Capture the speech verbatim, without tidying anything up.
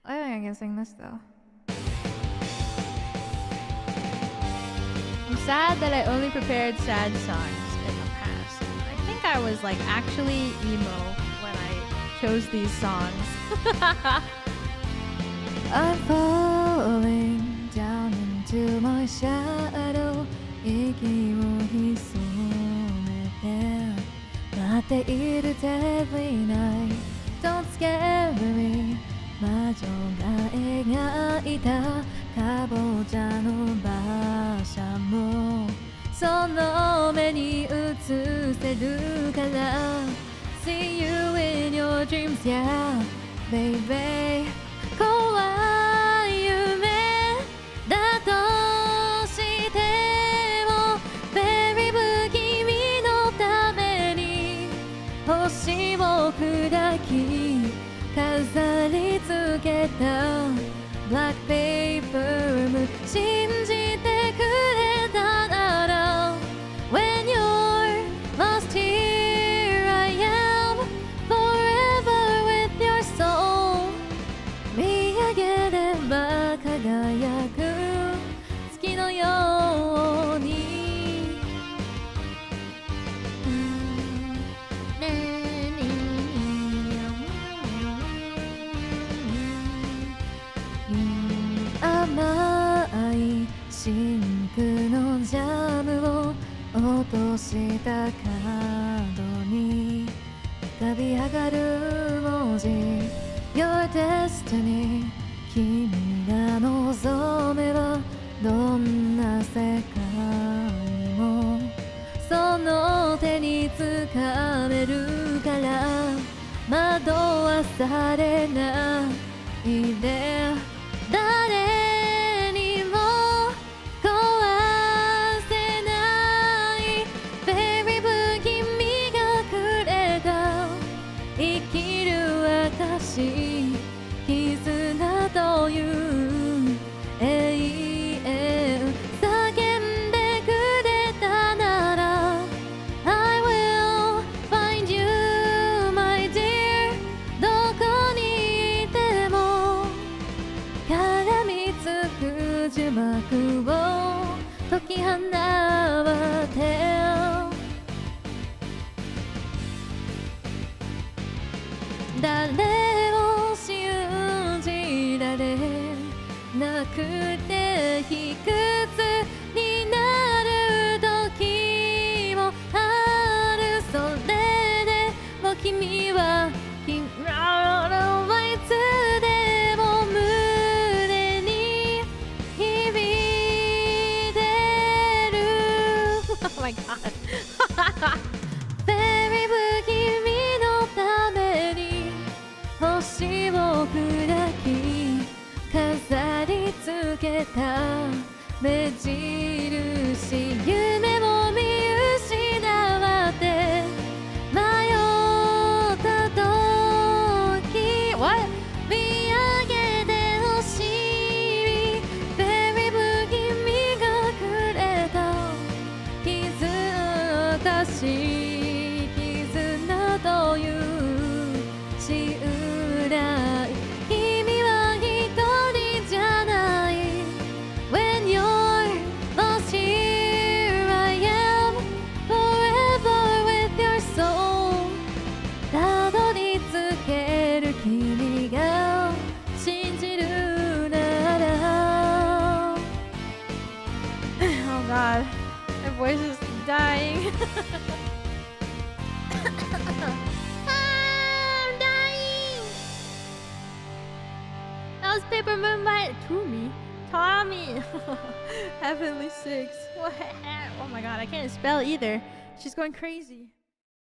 I think I can sing this though. I'm sad that I only prepared sad songs in the past. I think I was like actually emo when I chose these songs. I'm falling down into my shadow. 息を潜めて待っている every night. Don't scare me. 魔女が描いたかぼちゃの馬車もその目に映せるから See you in your dreams, yeah, baby. 怖い夢だとしても Very 不気味のために星を砕き飾りつけた Black paper moon 信じてくれたなら When you're lost here I am Forever with your soul 見上げれば輝く月のように甘い真空のジャムを落とした角に浮かび上がる文字 Your destiny 君が望めばどんな世界もその手につかめるから惑わされないで誰にも壊せない Very 不気味がくれた生きる証絆という永遠叫んでくれたなら I will find you my dear どこにいても絡みつく呪縛を解き放って誰を信じられなくて卑屈になる時もあるそれでも君は君はいつでも胸に響いてる Oh my god Very 不気味のために星を砕き飾りつけた目印夢を見失わって迷った時 What? 見上げてほしい Very 不気味がくれた傷たし絆という信頼君は一人じゃない When you're lost here I am Forever with your soul たどり着ける君が信じるなら Oh god My voice is dying I'm dying That was Paper Moon by Toomey Tommy Heavenly Six Oh my god I can't spell either She's going crazy